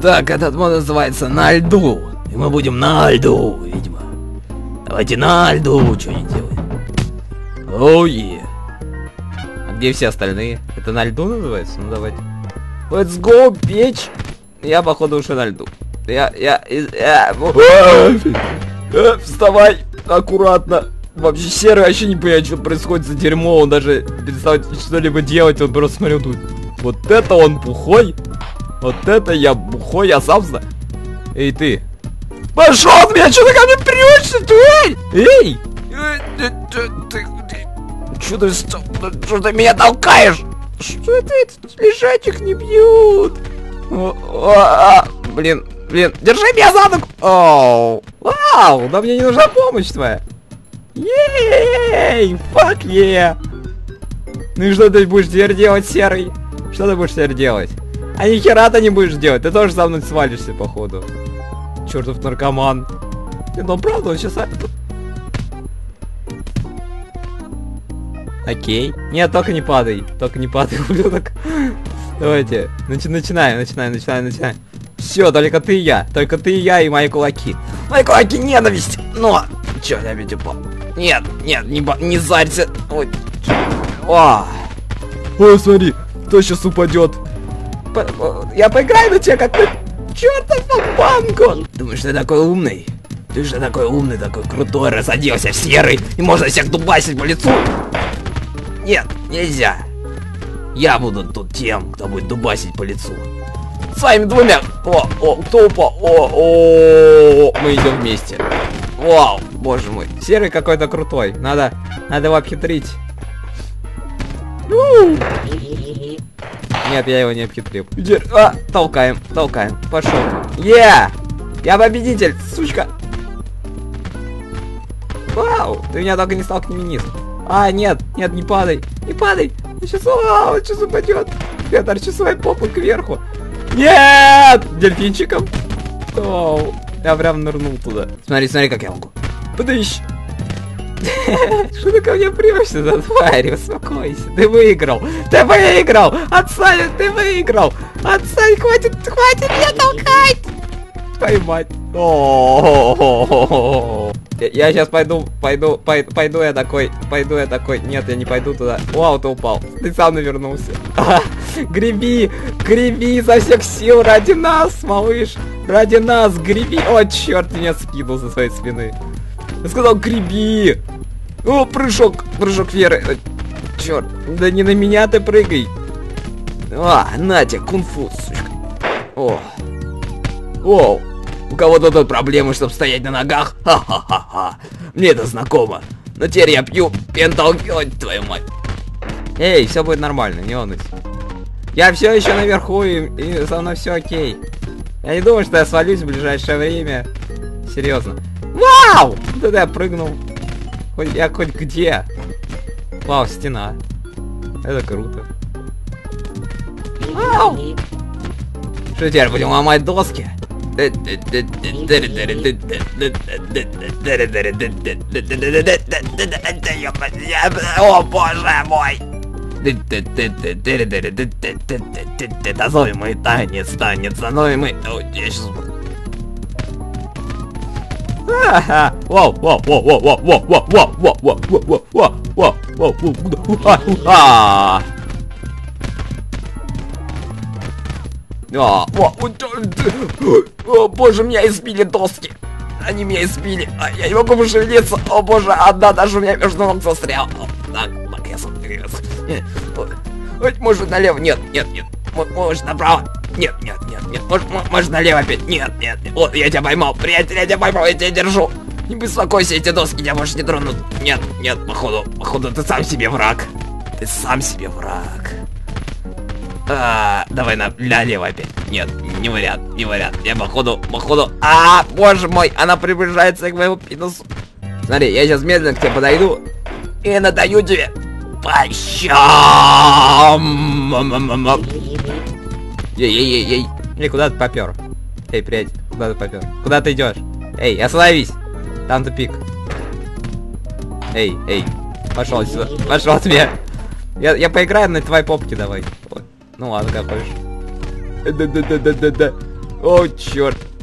Так, этот мод называется «На льду». И мы будем на льду, видимо. Давайте на льду что-нибудь делаем. Оу-е. А где все остальные? Это на льду называется? Ну давайте. Let's go, печь. Я, походу, уже на льду. Вставай, аккуратно. Вообще Серый вообще не понимает, что происходит за дерьмо. Он даже перестает что-либо делать. Он просто смотрел тут. Вот это он бухой. Вот это я бухой, я сам знаю. Эй, ты. Пошел от меня, что ты ко мне прешься, тварь? Эй! Что ты меня толкаешь? Что это? Этот лежачек не бьют. Блин, держи меня за ногу. Оу, вау, да мне не нужна помощь твоя. Ей, фак е. Ну и что ты будешь теперь делать, Серый? Что ты будешь теперь делать? А ни хера ты не будешь делать, ты тоже со мной свалишься, походу. Чертов наркоман. Ну правда, он сейчас... Окей. Нет, только не падай. Только не падай, ублюдок. Давайте. Начинаем. Все, только ты и я. Только ты и я и мои кулаки. Мои кулаки ненависти. Но. Чё, я опять упал. Нет, не зарься. Ой. Ой, смотри, кто сейчас упадет. Я поиграю на тебя, как ты. Чёртов банку. Думаешь, ты такой умный? Ты же такой умный, такой крутой, разоделся в серый. И можно всех дубасить по лицу. Нет, нельзя. Я буду тут тем, кто будет дубасить по лицу. С вами двумя. Кто упал? Мы идем вместе. Вау, боже мой. Серый какой-то крутой. Надо его обхитрить. Нет, я его не обхитрил. Толкаем. Пошел. Я победитель, сучка. Вау, ты меня только не столкни вниз. Нет, не падай. Он сейчас упадет. Я торчу своей попой кверху. Нет! Дельфинчиком. Я прям нырнул туда. Смотри, как я могу. Подыщ. Что ты ко мне прешься, за тварь? Успокойся. Ты выиграл. Отстань, ты выиграл. Отстань, хватит меня толкать. Твою мать. Я сейчас пойду я такой. Нет, я не пойду туда. Вау, ты упал. Ты сам навернулся. Греби изо всех сил ради нас, малыш. Ради нас, греби. О, черт, меня скинул со своей спины. Я сказал, греби. О, прыжок веры. Черт, да не на меня ты прыгай. На тебе, кунг-фу, сучка. Оу. У кого-то тут проблемы, чтобы стоять на ногах? Ха-ха-ха-ха. Мне это знакомо. Но теперь я пью пенталгион, твою мать. Эй, все будет нормально, не волнуйся. Я все еще наверху, и со мной все окей. Я не думаю, что я свалюсь в ближайшее время. Серьезно. Вау! Туда я прыгнул. Я хоть где? Вау, стена. Это круто. Вау! Что теперь, будем ломать доски? О, боже мой! Танцуемый танец, танцуемый. Я сейчас... О, боже, меня избили доски. Они меня избили. Я не могу пошевелиться. О, боже, одна даже у меня между ног застряла. Так, я смотрю. Может налево? Нет. Может направо? Нет. Может налево опять? Нет. О, я тебя поймал. Приятель, я тебя поймал, я тебя держу. Не беспокойся, эти доски тебя больше не тронут. Нет, походу, ты сам себе враг. Давай налево опять. Нет, не вариант. Я походу. Боже мой, она приближается к моему пенису. Смотри, я сейчас медленно к тебе подойду и надаю тебе. Ей. Эй, куда ты попер? Эй, приятель, куда ты попер? Куда ты идешь? Эй, остановись. Там тупик. Эй. Пошел сюда. Пошел от меня. Я поиграю на твоей попке, давай. Ну ладно, как хочешь. О, черт.